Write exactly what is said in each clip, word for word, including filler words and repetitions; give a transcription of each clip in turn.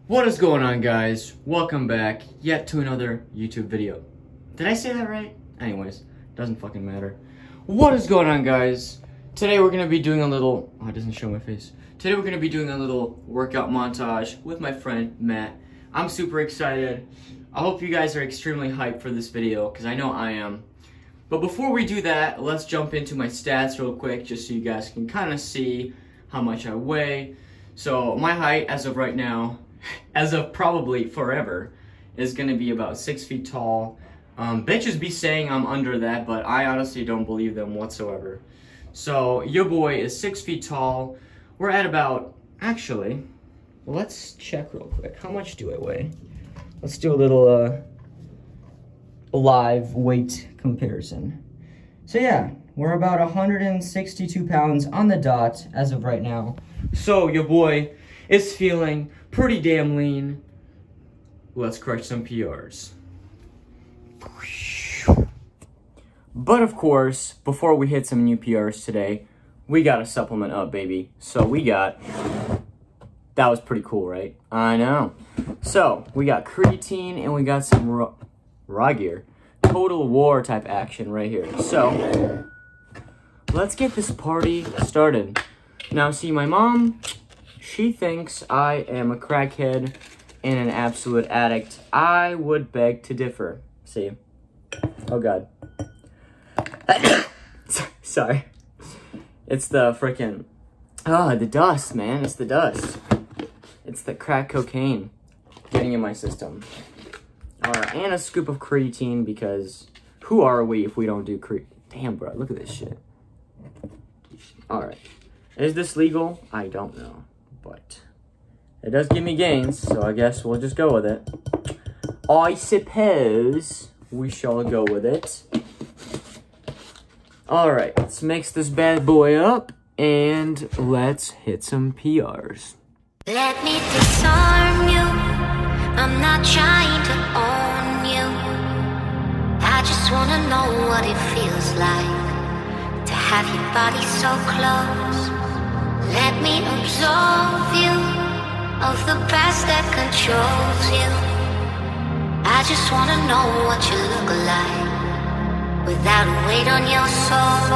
What is going on, guys? Welcome back yet to another YouTube video. Did I say that right? Anyways, doesn't fucking matter. What is going on, guys? Today we're gonna be doing a little, oh, it doesn't show my face. Today we're gonna be doing a little workout montage with my friend Matt. I'm super excited. I hope you guys are extremely hyped for this video, because I know I am. But before we do that, let's jump into my stats real quick, just so you guys can kind of see how much I weigh. So my height as of right now, as of probably forever, is going to be about six feet tall. Um, bitches be saying I'm under that, but I honestly don't believe them whatsoever. So your boy is six feet tall. We're at about, actually, well, let's check real quick. How much do I weigh? Let's do a little uh, live weight comparison. So yeah, we're about one hundred sixty-two pounds on the dot as of right now. So your boy is feeling pretty damn lean. Let's crush some P Rs. But of course, before we hit some new P Rs today, we got a supplement up, baby. So we got, that was pretty cool, right? I know. So we got creatine and we got some raw, raw gear. Total war type action right here. So let's get this party started. Now see, my mom, she thinks I am a crackhead and an absolute addict. I would beg to differ. See? Oh God. Sorry. It's the freaking, oh, the dust, man. It's the dust. It's the crack cocaine getting in my system. Alright, and a scoop of creatine, because who are we if we don't do cre- Damn, bro, look at this shit. Alright. Is this legal? I don't know. But it does give me gains, so I guess we'll just go with it. I suppose we shall go with it. Alright, let's mix this bad boy up, and let's hit some P Rs. Let me disarm you. I'm not trying to own you. I just wanna know what it feels like to have your body so close. Let me absolve you of the past that controls you. I just wanna know what you look like without a weight on your soul.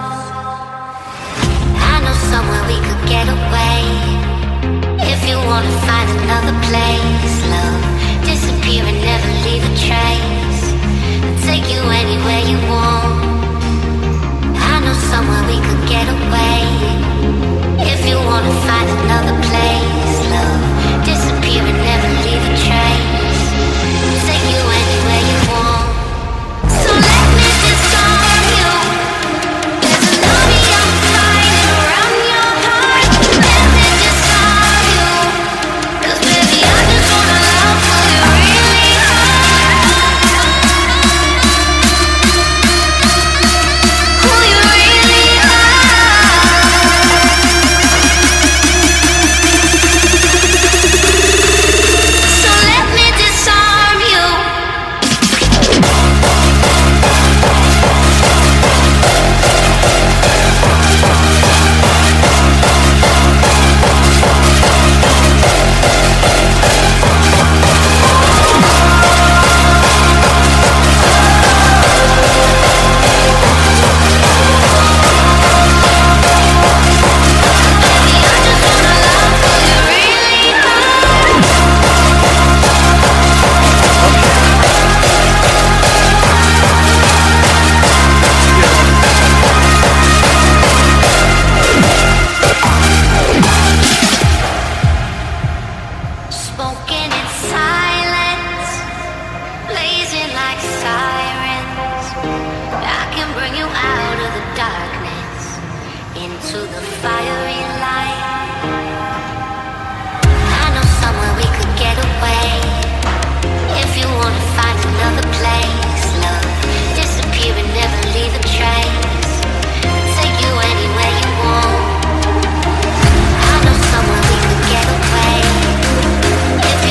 I know somewhere we could get away. If you wanna find another place, love, disappear and never leave a trace. I'll take you anywhere you want. I know somewhere we could get away. If you wanna find another place, love, disappear and never leave a trace. I'll take you anywhere you want. So let me disarm you. There's an army I'm fighting around your heart. Let me disarm you. Cause baby, I just wanna love who you really are. Who you really are. So let me disarm you. Spoken in silence, blazing like sirens. I can bring you out of the darkness into the fiery light. I know somewhere we could get away. If you wanna find another place, love, disappear and never leave a trace. I'll take you anywhere you want. I know somewhere we could get away. If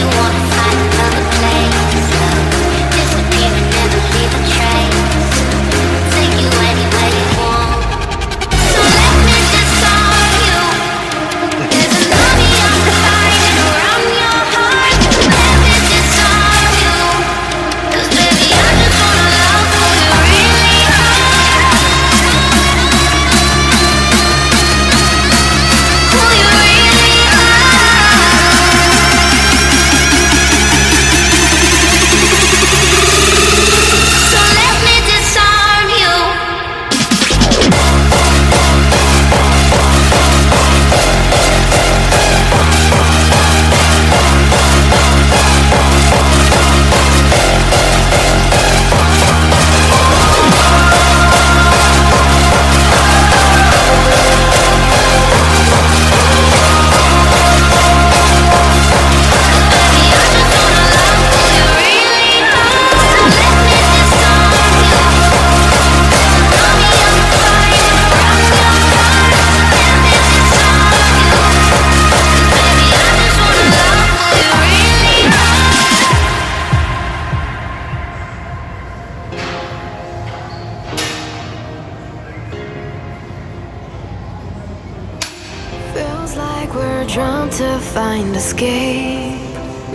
escape.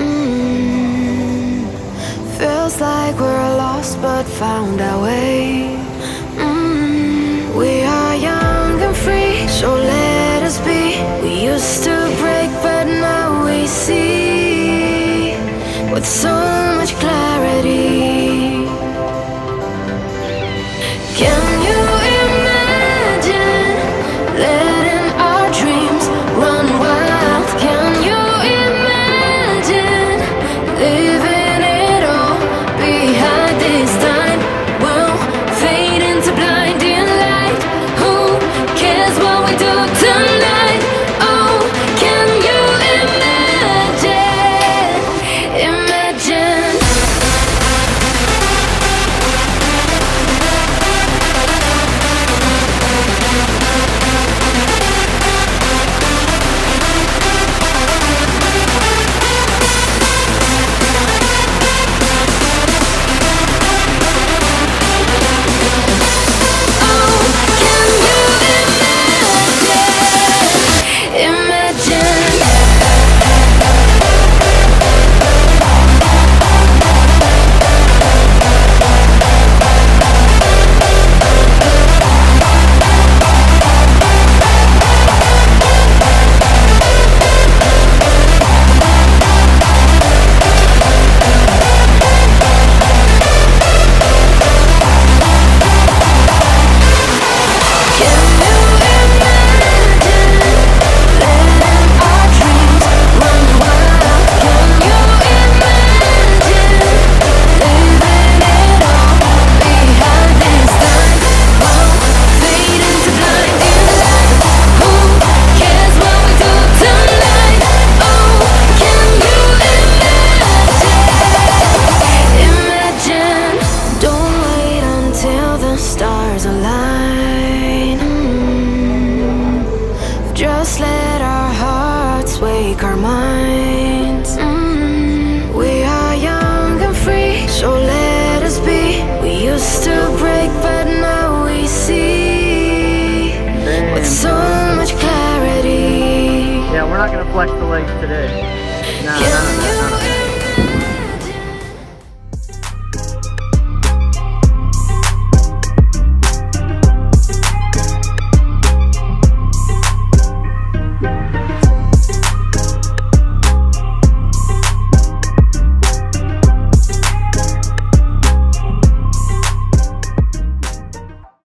Mm. Feels like we're lost but found our way. Mm. We are young and free, so let us be. We used to break but now we see with so much clarity. Can you imagine letting our dreams run wild? Can you imagine leaving it all behind this time? We'll fade into blinding light. Who cares what we do tonight? Oh, can you imagine? Imagine. Just let our hearts wake our minds. Mm, we are young and free, so let us be. We used to break, but now we see with so much clarity. Yeah, we're not gonna flex the legs today.